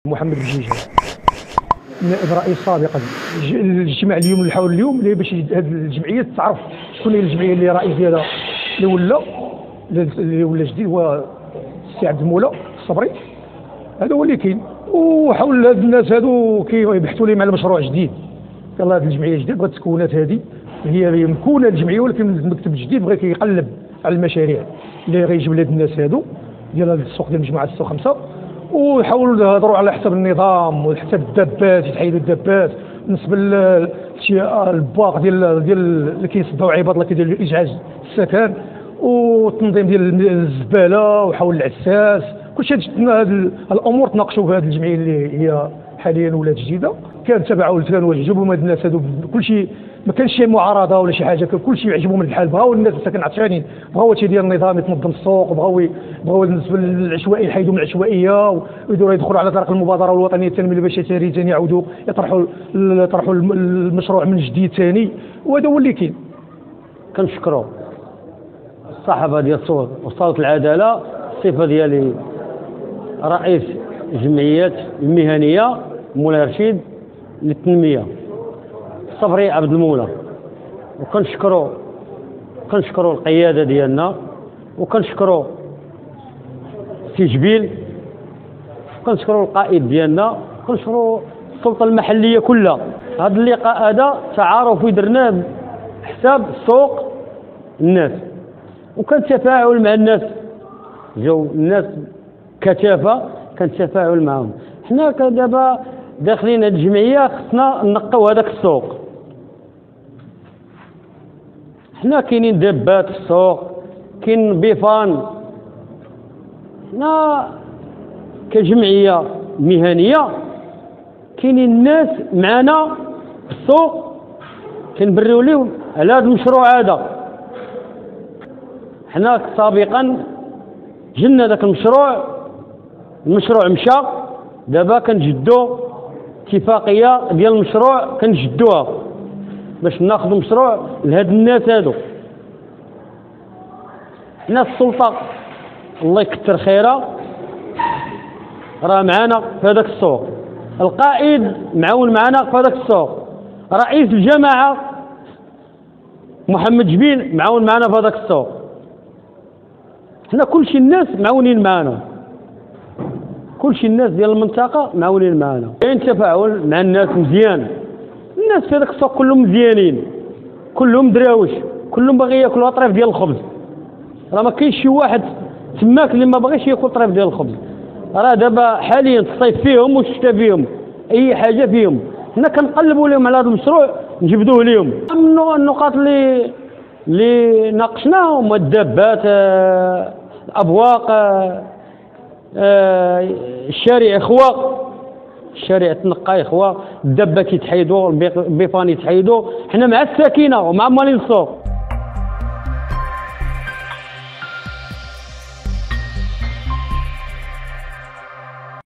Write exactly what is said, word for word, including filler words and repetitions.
محمد الجيجي نائب رئيس سابقا الاجتماع اليوم اللي حاول اليوم اللي باش هذه الجمعيه تعرف شكون هي الجمعيه اللي رئيس ديالها اللي ولا اللي ولا جديد هو السي عبد المولى الصبري. هذا هو اللي كاين، وحاول هاد الناس هادو كيبحثوا لهم على مشروع جديد. يلاه هذه الجمعيه الجديده بغات تكونات، هذه هي مكونه الجمعيه ولكن المكتب الجديد بغى كيقلب على المشاريع اللي غيجيب لهاد الناس هادو ديال السوق ديال مجموعه ستة وخمسة، ويحاولوا يهضروا على حسب النظام وحسب الدبات، يتحيدوا الدبات بالنسبه للاشياء الباق ديال ديال اللي كيصدعوا عباد الله كيديروا اجعاج السكن والتنظيم ديال الزباله وحول العساس. كلشي هاد الامور تناقشوا في هذه الجمعيه اللي هي حاليا ولات جديده. كان تبعوا كانوا يعجبهم هاد الناس هادو كلشي، ما كانش شي معارضه ولا شي حاجه، كلشي يعجبهم الحال. بغاو الناس السكن عطشانين، بغاو شي ديال النظام يتنظم السوق، بغاو بغاو بالنسبه للعشوائي يحيدوا من العشوائيه ويدوروا يدخلوا على طريق المبادره الوطنيه التنميه البشريه ثاني، يعاودوا يطرحوا يطرحوا المشروع من جديد ثاني. وهذا هو اللي كاين. كنشكروا الصحافه ديال الصوت وصوت العداله، الصفه ديالي رئيس الجمعيات المهنيه مولاي رشيد للتنميه الصبري عبد المولى. وكنشكروا كنشكروا القياده ديالنا، وكنشكروا سي جبيل، وكنشكروا القائد ديالنا، وكنشكروا السلطه المحليه كلها. هذا اللقاء هذا تعارفي درناه حساب سوق الناس، وكان تفاعل مع الناس، جاو الناس كثافه، كان تفاعل معهم. حنا دابا داخلين هذه الجمعيه خصنا نقوا هذاك السوق. حنا كاينين دابات في السوق، كاين بيفان. حنا كجمعيه مهنيه كاينين الناس معنا في السوق كنبريو لهم على هذا المشروع هذا. حنا سابقا جبنا ذاك المشروع، المشروع مشى، دابا كنجدوا اتفاقيه ديال المشروع كنجدوها باش ناخذوا مشروع لهاد الناس هادو. حنا السلطه الله يكثر خيرها راه معانا في هذاك السوق، القائد معاون معانا في هذاك السوق، رئيس الجماعه محمد جبيل معاون معانا في هذاك السوق. حنا كلشي الناس معاونين معانا، كلشي الناس ديال المنطقه معاونين معانا. كاين تفاعل مع الناس مزيان، الناس في هذاك السوق كلهم مزيانين، كلهم دراوش، كلهم باغي ياكلوا طريف ديال الخبز. راه ما كاينش شي واحد تماك اللي ما باغيش ياكل طريف ديال الخبز. راه دابا حاليا الصيف فيهم والشتاء فيهم، اي حاجه فيهم. حنا كنقلبوا لهم على هذا المشروع نجبدوه لهم. من النقاط اللي اللي ناقشناهم الدابات، الابواق، الشارع اخوا، الشارع تنقى اخوا، الدابات يتحيدوا، البيفان يتحيدوا. حنا مع السكينه ومع مالين السوق.